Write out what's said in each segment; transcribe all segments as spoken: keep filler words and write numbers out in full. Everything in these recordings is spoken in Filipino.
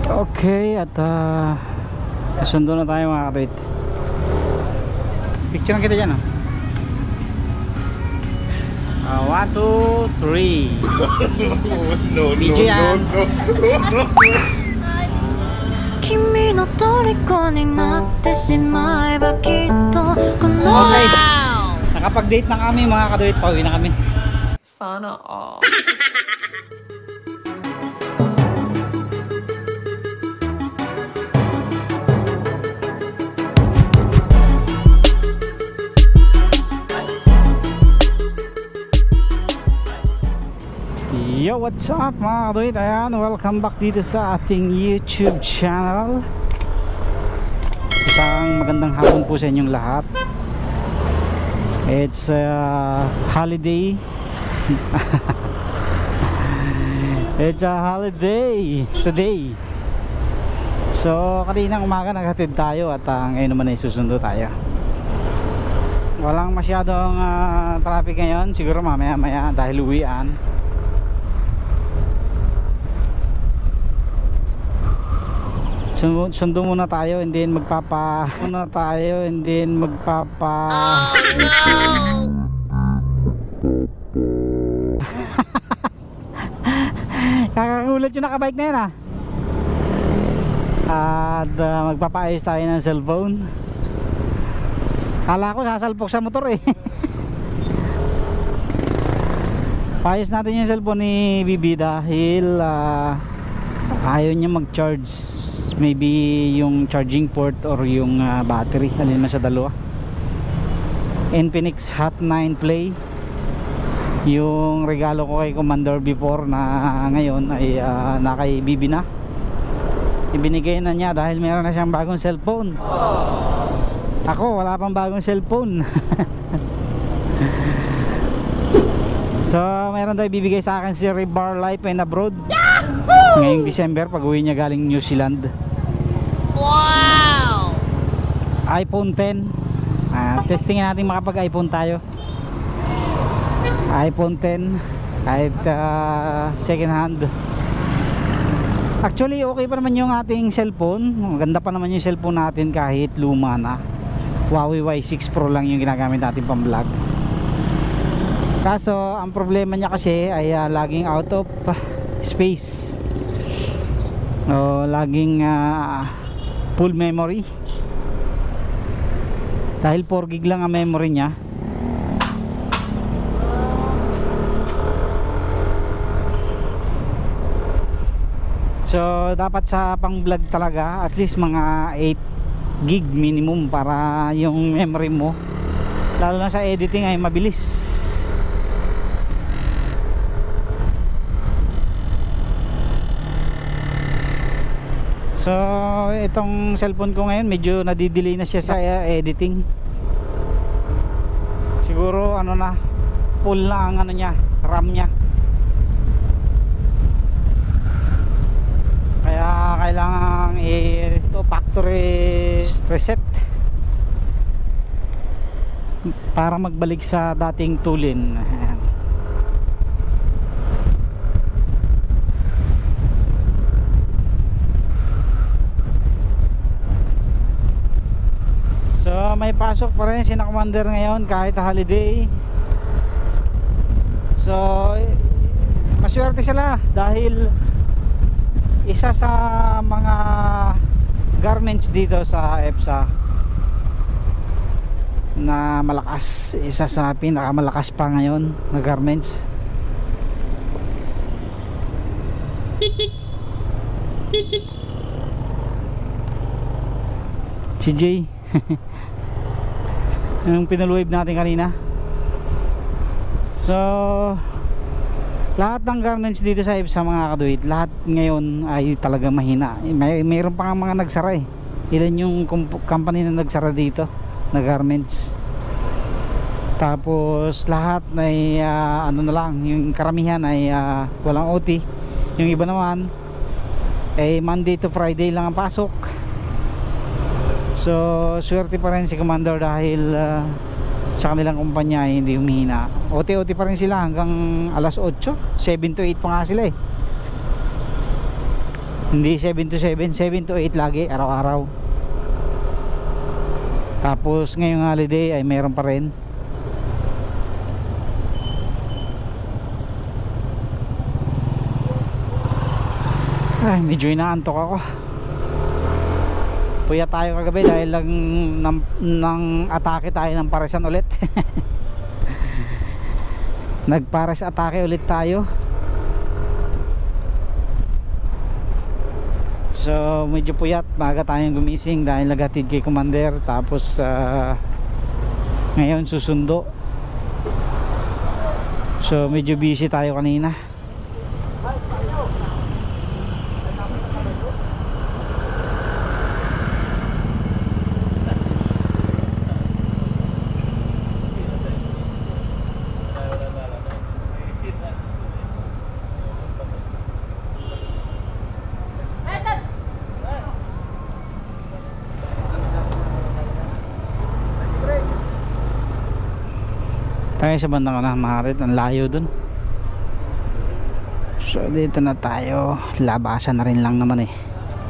Okay, at uh, nasundo na tayo mga katwit. Picture na kita dyan, oh. Uh, one, two, three. no, no, Video yan. no, no, no, no. 君の虜になってしまえばきっとこの Okay, nakapag-date na kami mga kadwit. Pauwi na kami. Sana all. Yo, what's up mga kadwit? Ayan, welcome back dito sa ating YouTube channel. Isang magandang hapon po sa inyong lahat. It's a holiday. It's a holiday today. So kaninang umaga naghatid tayo at uh, ngayon naman ay susundo tayo. Walang masyadong uh, traffic ngayon. Siguro mamaya maya dahil uwian. Sundo muna tayo and then magpapa muna tayo and then magpapa oh, no! Kakagulat yung nakabike na yun, ah. At uh, magpapaayos tayo ng cellphone. Kala ko sasalpok sa motor eh. Paayos natin yung cellphone ni Bibi dahil uh, ayaw niya mag-charge. Maybe yung charging port or yung uh, battery, alin man sa dalawa. Infinix Hot nine Play, yung regalo ko kay Commander before na ngayon ay uh, nakay Bibi na. Ibinigay na niya dahil meron na siyang bagong cellphone. Ako wala pang bagong cellphone. So meron daw ibibigay sa akin si Rebar Life and Abroad ngayong December pag uwi niya galing New Zealand. Wow! iPhone ten. uh, Testingin natin makapag iPhone tayo. iPhone ten kahit uh, second hand. Actually okay pa naman yung ating cellphone. Maganda pa naman yung cellphone natin kahit luma na. Huawei Y six Pro lang yung ginagamit natin pang vlog. Kaso ang problema niya kasi ay uh, laging out of space. O laging uh, full memory. Dahil four gig lang ang memory niya. So dapat sa pang vlog talaga at least mga eight gig minimum para yung memory mo lalo na sa editing ay mabilis. So itong cellphone ko ngayon medyo nadidelay na siya sa uh, editing. Siguro ano na, full na ang ano niya, RAM niya. Kaya kailangan i-to factory reset para magbalik sa dating tulin. Ayan. So may pasok pa rin si Commander ngayon kahit holiday. So maswerte sila dahil isa sa mga garments dito sa EPSA na malakas, isa sa pinakamalakas pa ngayon na garments. Si Jay yung pinalwave natin kanina. So lahat ng garments dito sa EPSA mga kaduit, lahat ngayon ay talaga mahina. May, mayroon pa nga mga nagsara eh. Ilan yung company na nagsara dito na garments. Tapos lahat ay uh, ano na lang, yung karamihan ay uh, walang O T. Yung iba naman ay Monday to Friday lang ang pasok. So swerte pa rin si Commander dahil uh, sa kanilang kumpanya ay hindi humihina. O T O T pa rin sila hanggang alas otso, seven to eight pa nga sila eh. Hindi seven to seven, seven to eight lagi araw-araw. Tapos ngayong holiday ay meron pa rin. Ay, medyo inaantok ako. Puya tayo kagabi dahil lang nang, nang atake tayo ng paresan ulit. Nagpares atake ulit tayo. So medyo puyat, maaga tayong gumising dahil nagatid kay Commander. Tapos uh, ngayon susundo. So medyo busy tayo kanina. Tayo sa bandang kanan mga karit, ang layo dun. So dito na tayo, labasan na rin lang naman eh.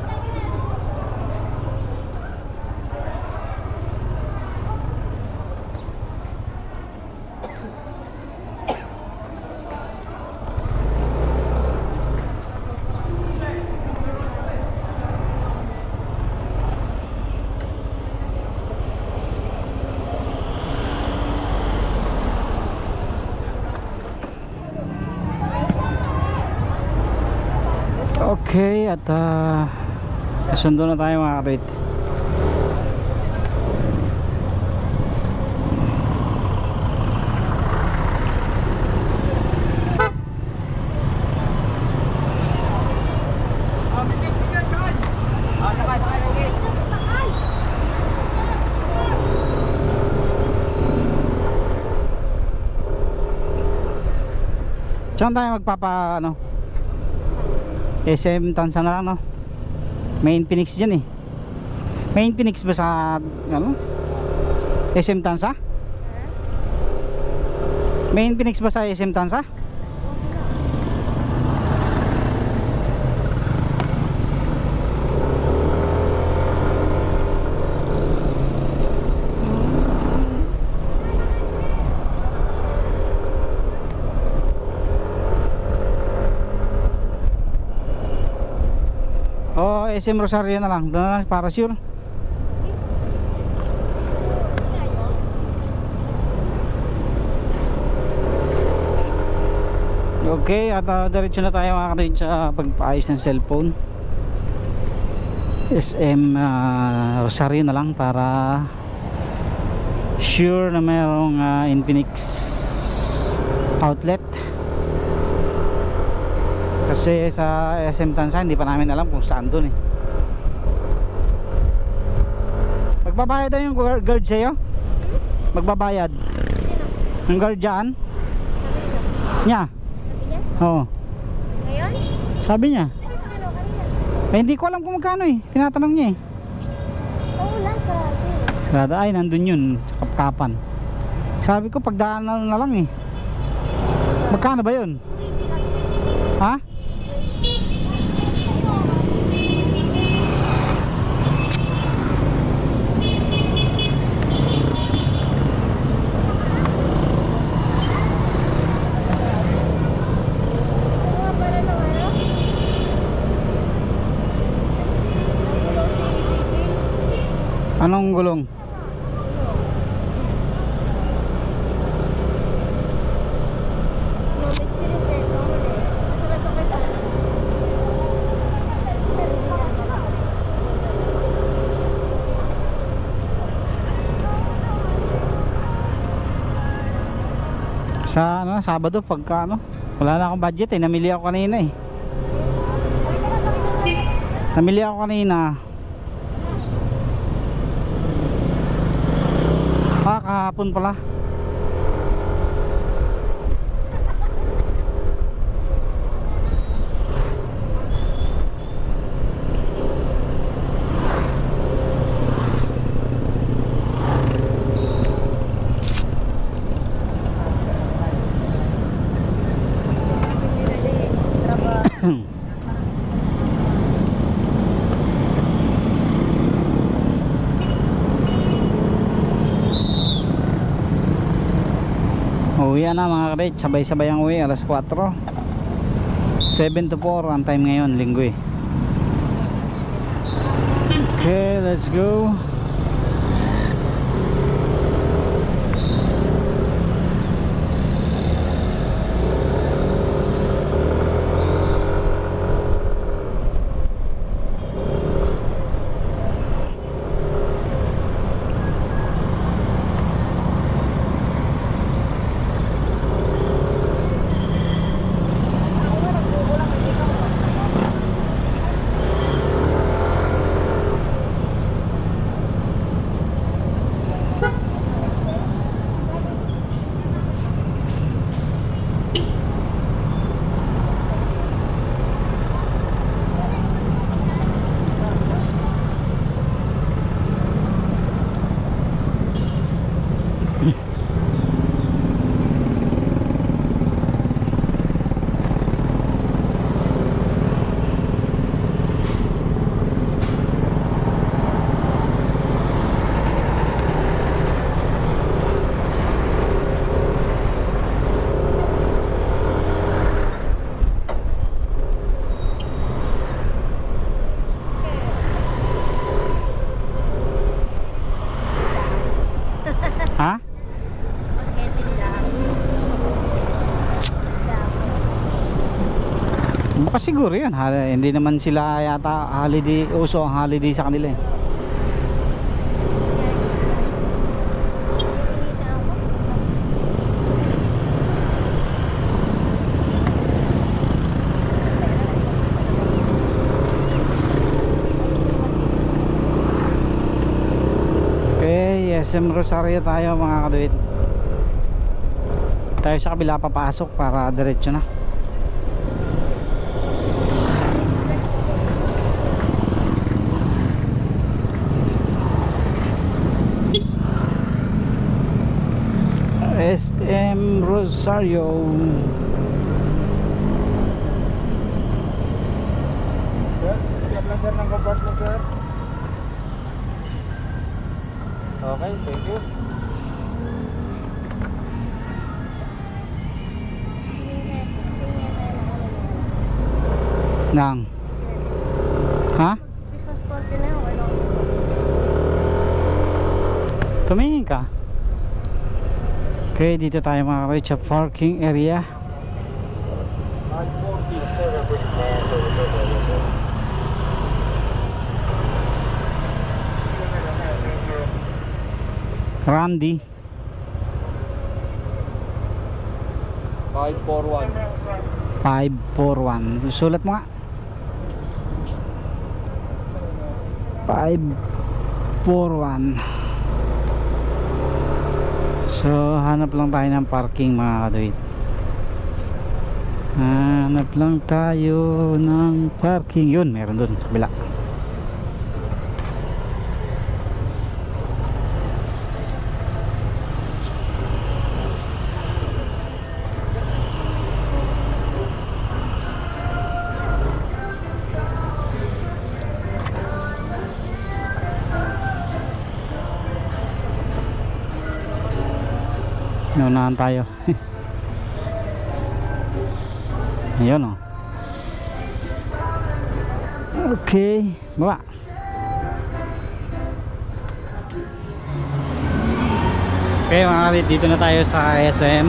Okay, at uh, sundo na tayo mga katwit. Saan tayo magpapa ano? S M Tansa na lang, no? Main Phoenix dyan eh. Main Phoenix ba sa ano? S M Tansa? Main Phoenix ba sa S M Tansa? O S M Rosario na lang, doon na lang para sure. Okay, at uh, diretso na tayo mga katuwid sa pagpaayos ng cellphone. S M uh, Rosario na lang para sure na mayroong uh, Infinix outlet. Kasi sa S M Tansa hindi pa namin alam kung saan dun eh. Magbabayad daw yung guard sa'yo? Magbabayad yung guard dyan? Nya? Oo. Ngayon? Sabi niya. Ano kanina? Eh, hindi ko alam kung magkano eh. Tinatanong niya eh. Oo, wala sa Kada ay nandun yun sa kapkapan. Sabi ko pagdaan na, na lang eh. Magkano ba yun? Ha? Anong gulong? Sa ano, Sabado pagka ano, wala na akong budget eh, namili ako kanina eh. Namili ako kanina. Ah, kahapon pala. Uwi na mga kadit, sabay-sabay ang uwi, alas kwatro. seven to four ang time ngayon, linggo eh. Okay, let's go. Ha? Okay, tindahan. Baka siguro yun. Ha, hindi naman sila yata holiday, uso ang holiday sa kanila eh. S M Rosario tayo mga kaduit. Tayo sa kabila papasok para diretso na. S M Rosario. Sir, siap lang sir ng compartment sir. Okay, thank you. Nang. Ha? Christmas party na yun, ano? Tumingin ka. Okay, dito tayo mga kaduit sa parking area. Randy five four one. five four one. Sulat mo nga. five four one. So hanap lang tayo ng parking mga kaduit. Hanap lang tayo ng parking. Yun, meron dun sa kabila. Naunahan tayo. Ayun oh. Okay, baba. Okay mga kalit, dito na tayo sa S M.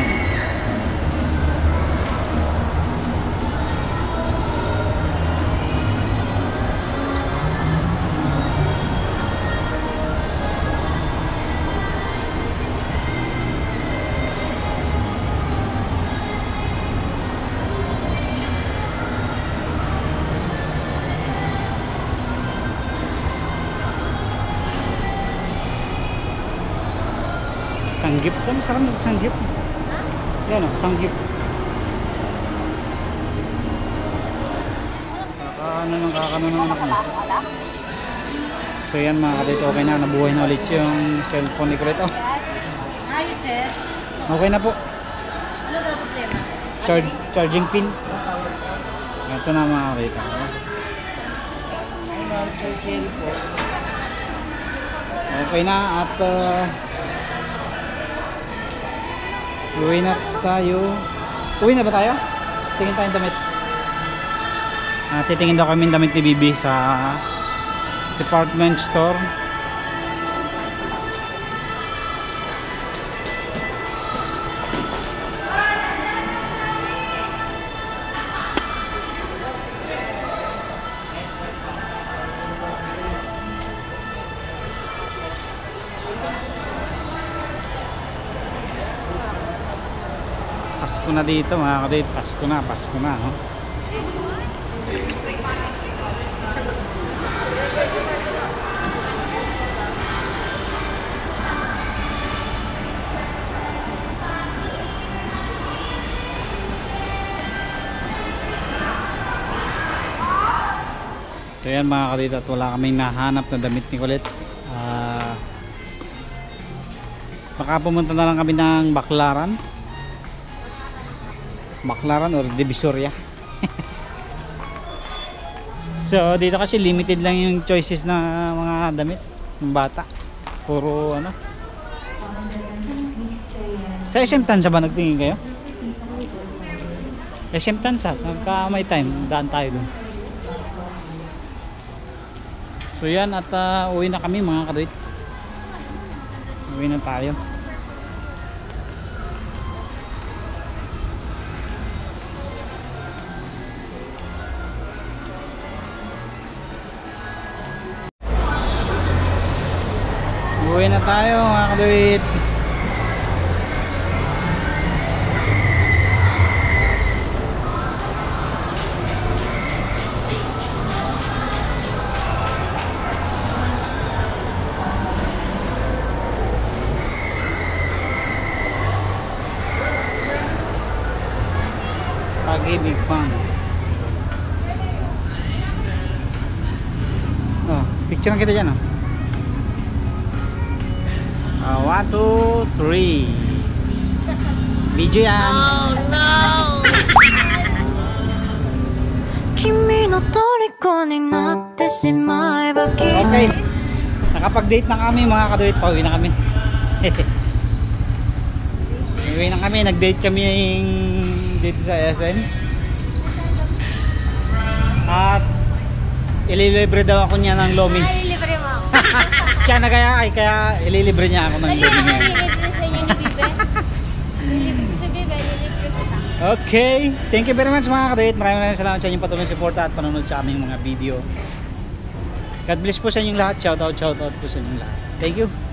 Sanggip po, masarap magsanggip. Yan o, sanggip. Kakaano ng kakano ng anak mo. So yan mga kadito, okay na, nabuhay na ulit yung cellphone ni Kulit. Oh. Ayos, sir. Okay na po. Ano daw problema? Charge, charging pin. Ito na mga kadito. Okay na at uh, Uwi na tayo. Uwi na ba tayo? Tingin tayong damit. Ah, titingin daw kami ng damit ni Bibi sa department store. Pasko na dito mga kadate, Pasko na, Pasko na, no? So yan mga kadate, at wala kaming nahanap na damit ni Colette. Ah, baka pumunta na lang kami ng Baclaran. Baclaran or Divisoria. So dito kasi limited lang yung choices na mga damit ng bata. Puro ano. Sa S M Tansa ba nagtingin kayo? S M Tansa, nagka may time, daan tayo dun. So yan, at uh, uwi na kami mga kaduit. Uwi na tayo. Uwi na tayo mga kaduit. Pag-ibig pang. Oh, picture kita dyan oh. Uh, one, two, three. Video yan. Oh no! 君の虜になってしまえばきっと Okay. Nakapag-date na kami mga kaduit. Pauwi na kami. Uwi na kami. Nag-date kami dito sa S M. At ililibre daw ako niya ng Lomi. Ay, libre mo ako. Siya na kaya ay kaya ililibre niya ako ng Mali Lomi ako ngayon. nililibre sa inyo ni Bibe. Nililibre ko sa Bibe, nililibre ko ta. Okay. Thank you very much mga kaduit. Maraming maraming salamat sa inyong patuloy suporta at panonood sa aming mga video. God bless po sa inyong lahat. Shout out, shout out po sa inyong lahat. Thank you.